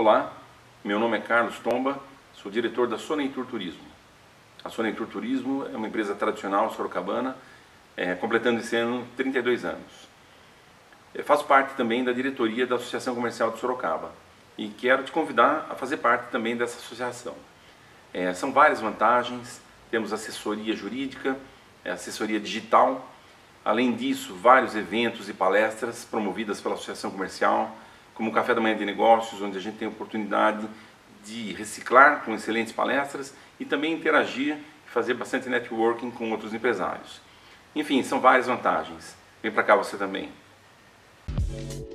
Olá, meu nome é Carlos Tomba, sou diretor da Soneitur Turismo. A Soneitur Turismo é uma empresa tradicional sorocabana, completando esse ano 32 anos. Eu faço parte também da diretoria da Associação Comercial de Sorocaba e quero te convidar a fazer parte também dessa associação. São várias vantagens, temos assessoria jurídica, assessoria digital, além disso vários eventos e palestras promovidas pela Associação Comercial, como o Café da Manhã de Negócios, onde a gente tem a oportunidade de reciclar com excelentes palestras e também interagir e fazer bastante networking com outros empresários. Enfim, são várias vantagens. Vem para cá você também.